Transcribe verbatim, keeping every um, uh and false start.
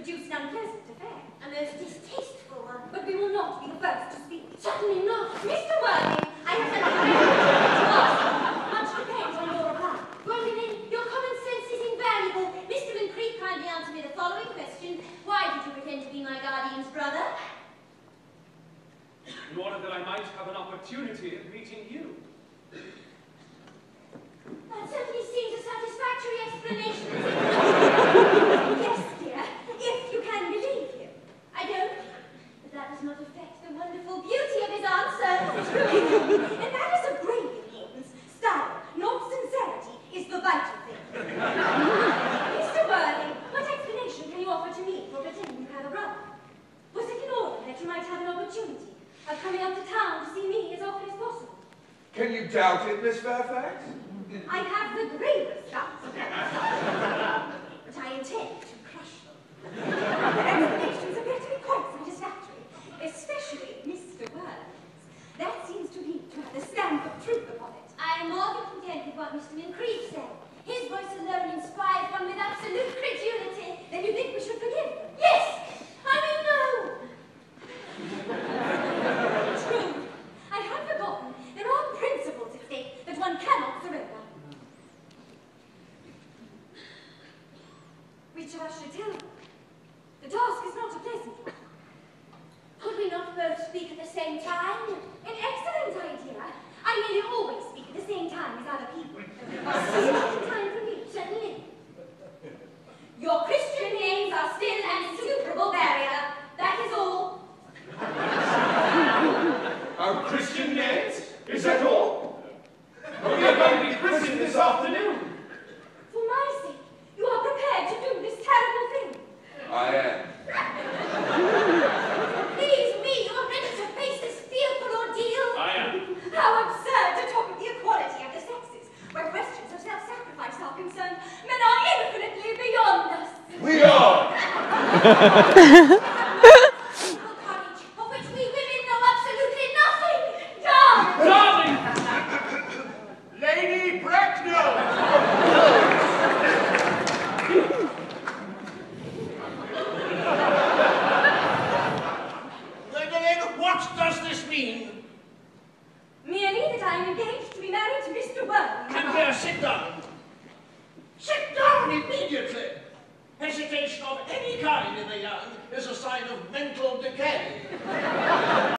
produced an unpleasant affair. A most distasteful one. But we will not be the first to speak. Certainly not. Mister Worthing, I have something very important to ask you. Much depends on your reply. Gwendolyn, your common sense is invaluable. Mister Creek, kindly answer me the following question. Why did you pretend to be my guardian's brother? In order that I might have an opportunity of meeting you. That certainly seems a satisfactory explanation. Yes, dear, if you can believe him. I don't, but that does not affect the wonderful beauty of his answer. And that is of great importance. Style, not sincerity, is the vital thing. Mister Worthing, what explanation can you offer to me for pretending you have a brother? Was it in order that you might have an opportunity of coming up to town to see me as often as possible? Can you doubt it, Miss Fairfax? I have the gravest doubts of that. But I intend to crush them. The explanations appear to be quite satisfactory, especially Mister Worthing's. That seems to me to have the stamp of truth upon it. I am more than content with what Mister Creek said. His voice alone inspires one with absolute credulity. Then you think we should forgive them? Yes! I mean, no! True. I had forgotten. There are principles at stake that one cannot surrender. Which of us should tell them? The task is not a pleasant one. Could we not both speak at the same time? An excellent idea. I nearly always speak at the same time as other people. Such time for me, certainly. Your Christian names are still an insuperable barrier. That is all. Our Christian names? Is that all? Are we going to be christened this afternoon? For my sake, you are prepared to do this terrible thing. I am. Please me, you are ready to face this fearful ordeal. I am. How absurd to talk of the equality of the sexes, where questions of self-sacrifice are concerned. Men are infinitely beyond us. We are! Courage, of which we women know absolutely nothing. Darling! Darling! Lady Bracknell! Gwendolyn, what does this mean? Merely that I am engaged to be married to Mister Worthing. Come here, sit down. Sit down immediately. Hesitation of any kind in the young is a sign of mental decay.